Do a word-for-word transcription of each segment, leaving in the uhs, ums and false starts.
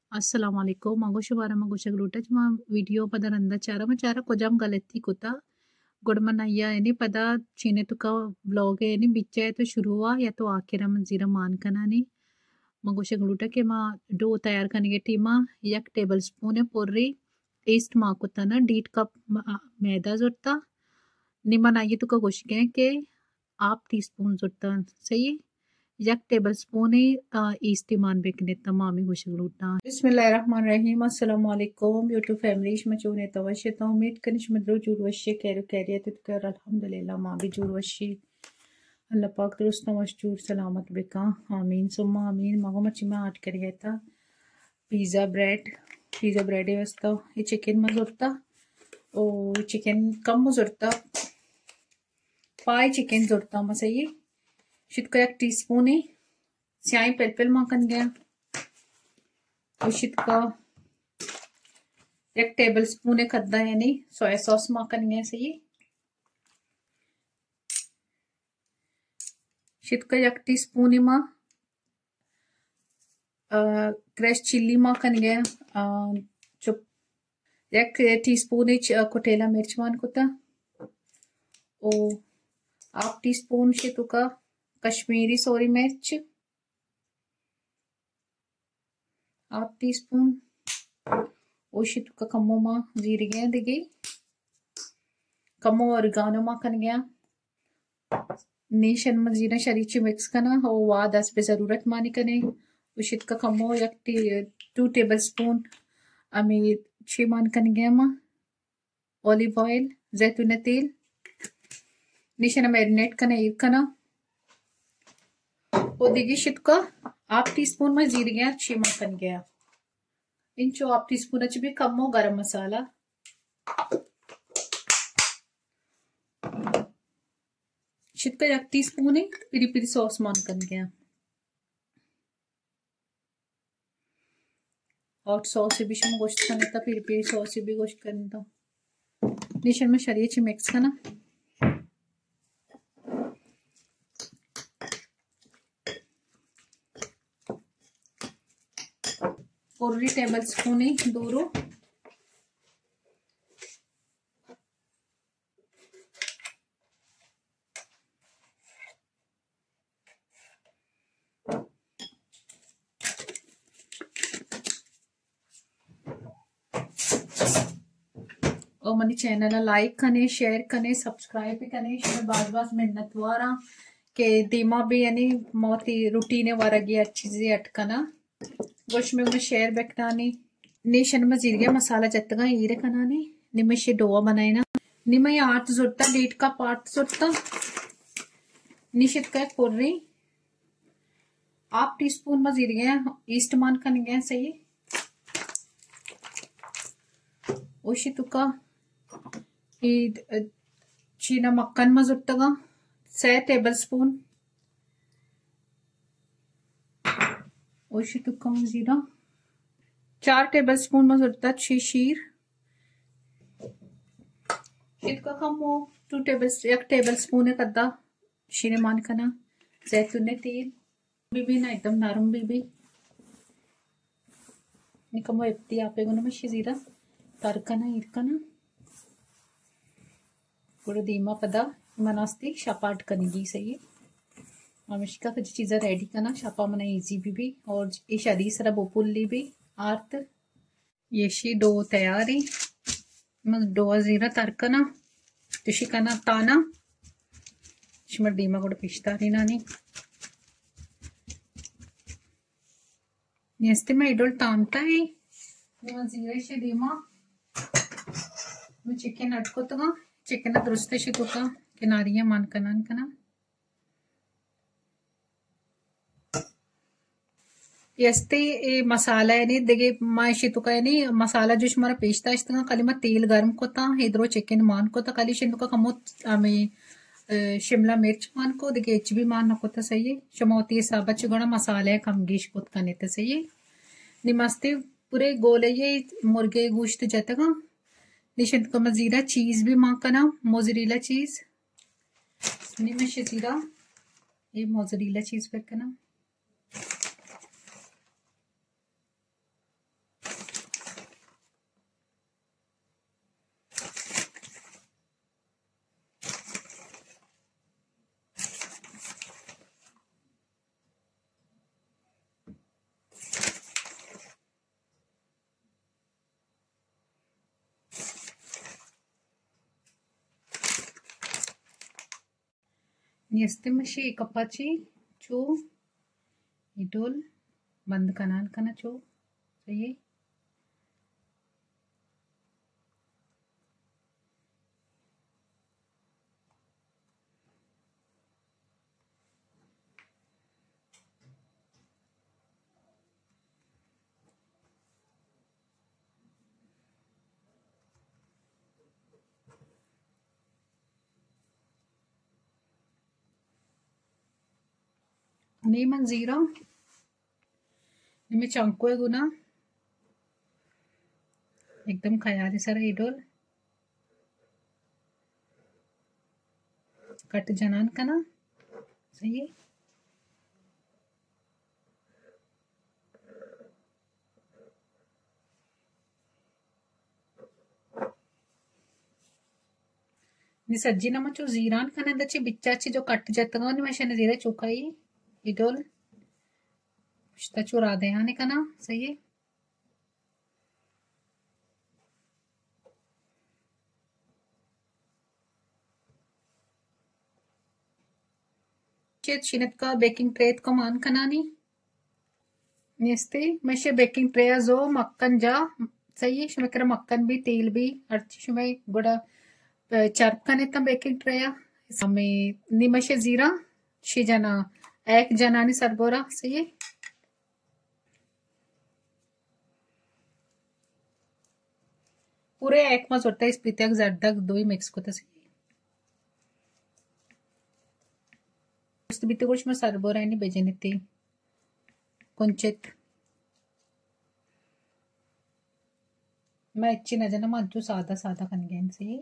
Assalamu alaikum. Magusha bara magusha gluta cuma video pada randa cara cara kojam galati kuta गुड़मनाया यानी पदा चीने तो का blog है यानी बिच्चा है तो शुरू हुआ या तो आखिर में जीरा मान कना नहीं मगोशे ग्लूटा के माँ डो तैयार करने के टीमा एक टेबल स्पून है पोर्री ईस्ट माँ को तना डीट कप मैदा जुड़ता निमन आइए तो का गोश के आप टी स्पून जुड़ता सही एक टेबल स्पून ईस्ट मान बेकने तमामी गुशगलूटा बिस्मिल्लाहिर्रहमानिर्रहीम अस्सलाम वालेकुम यूट्यूब फैमिली मचूने तवश्य तो उम्मीद कनिश मदरो जुरवश्य कैरो कैरियत कर अल्हम्दुलिल्लाह मां भी जुरवश्य अल्लाह पाक दुरुस्त मशजूर सलामत बेका आमीन सुम्मा आमीन मगो मची में आट करिए था पिज़्ज़ा ब्रेड पिज़्ज़ा ब्रेड वस्ता ये चिकन मजुरता ओ चिकन कम मजुरता पाई चिकन जुरता मसई शितका एक टीस्पून है स्याही पेलपेल माकन गया शितका एक टेबल स्पून है खद्दा यानी सोया सॉस माकन गया सही शितका एक टीस्पून है माँ क्रश चिल्ली माकन गया जो एक टीस्पून है कोटेला मिर्च मान कुता ओ हाफ टीस्पून शितुका कश्मीरी सोरी मिर्च हाफ टी स्पून ओशित का कम्मो माँ जीरे गया दिगे कम्मो ऑर्गानो माँ कन गया नेशन मजीना शरीची मिक्स करना हो वाद अस पे जरूरत मानी कने ओशित का कम्मो एक टू टेबल स्पून अमी छे मान कन गया माँ ऑलिव ऑयल जैतून तेल निशन मैरिनेट करना एक करना वो दिगी शित का हाफ टी स्पून में जीर गया छे माकन गया इंचो हाफ टी स्पून भी कम हो गरम मसाला शित का एक टी स्पून है पिरी पिरी सॉस मानकन गया हॉट सॉस से भी शम गोश्त करने था पिरी पिरी सॉस से भी गोश्त करने था निशन में शरीय ची मिक्स करना और टेबल स्पून है दोरो और मनी चैनल लाइक कने शेयर कने सब्सक्राइब भी कने इसमें बार बार मेहनत वारा के दीमा भी यानी मोती रूटीने वारा गया अच्छी से अटकना गोश में उन्हें शेयर बैठनानी नेशन में जीर गया मसाला जत्तगा ईरे कनानी निम्मे शे डोवा बनाए ना निम्मे ये आठ जुड़ता डेट का पार्ट जुड़ता निशित का पोर्री हाफ टी स्पून में जीर गया ईस्ट मान कन गया सही ओशी तुका चीना मक्कन में जुड़ता से टेबल स्पून ओशी तुका जीरा चार टेबल स्पून में जुड़ता छी शीर शीर का कम हो टू टेबल एक टेबल स्पून है कद्दा शीरे मान कना जैतून तेल बीबी ना एकदम नरम बीबी निकमो एप्ती आपे गुना में शीरा तरकना इरकना पूरा दीमा पदा मनास्ती शपाट कनेगी सही अमिश्का कुछ चीज़ें रेडी करना शापा मना इजी भी भी और ये शादी सरा बोपुल्ली भी आर्त ये शी डो तैयार है मग डो जीरा तरकना तुशी कना ताना शिमर दीमा को पिछता रही नानी नेस्ते में इडोल तामता है ये जीरा शे दीमा मैं चिकन अटको तो चिकन दुरुस्ते शे तो का किनारियां मान कनान कना यस्ते ए मसाला है नहीं देखे माँ शितुका है नहीं मसाला जो हमारा पेशता इतना कली मैं तेल गर्म को था इधरो चिकन मान को था कली शिंदुका कमोत हमें शिमला मिर्च मान को देखे एच भी मान को था सही है शमोती साबा चुगना मसाला है कम गिश को करने थे सही है निमस्ते पूरे गोले ये मुर्गे गोश्त जाता का निशिंद को मजीरा चीज भी माँ का नाम मोजरीला चीज निमे शिजीरा ये मोजरीला चीज पर का नाम Este mashi kapachi chu idol band kanan kana chu सही Name zero निमे चंको गुना एकदम खयाली सर इडोल कट जनान का ना सही है नी सज्जी नम चो जीरान खाने दच्ची बिच्चाची जो कट जतगा नि मशने जीरे चुकाई इडोल पुष्ता चुरा दे आने का ना सही है चिनत का बेकिंग ट्रे को मान कनानी नेस्ते मशे बेकिंग ट्रे जो मक्कन जा सही है शुमे मक्कन भी तेल भी अर्ची शुमे गुड़ा चर्प कने तम बेकिंग ट्रे हमें निमशे जीरा शी जना एक जनानी सरबोरा सही है पूरे एक मज होता है इस पित्याक जर्दक दो ही मिक्स को तसी बित्ते कुछ में सरबोरा नहीं बेजनिती कुंचित मैं अच्छी न जना मज्जू सादा सादा कनगेन से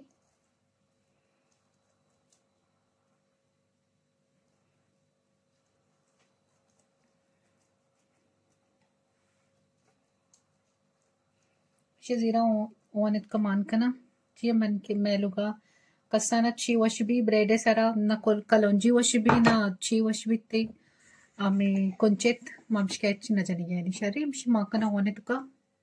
जीरा ओन इतका मान कना ची मन के मेलुगा कसाना ची वश भी ब्रेडे सरा ना कलोंजी वश भी ना ची वश भी ते आमे कुंचित मामशकेच न जनी गया शरी मश माकना ओन इतका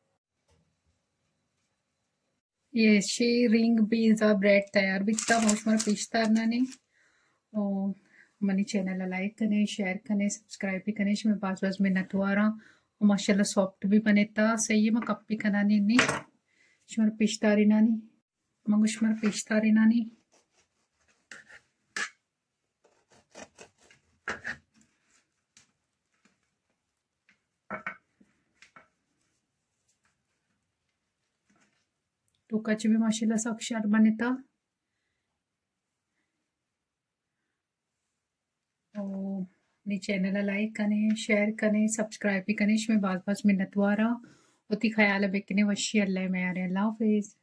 ये शी रिंग पिज़्ज़ा ब्रेड तैयार बिता मोशमर पिस्ता नानी ओ मनी चैनल लाइक कने शेयर कने सब्सक्राइब भी कने मैं पास पास में नतवारा और माशाल्लाह सॉफ्ट भी बनेता सही है मैं कप्पी कनानी नी शुमर पिस्तारी नानी मंगुशमर पिस्तारी नानी टोकाची भी माशाल्लाह साक्षात बनेता नी चैनल लाइक कने शेयर कने सब्सक्राइब भी कने इसमें बाज बाज मिन्नत वारा उती ख्याल बेकने वशी अल्लाह में आ रहे अल्लाह हाफिज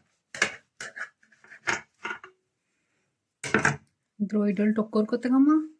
द्रोइडल टोकर को तगमा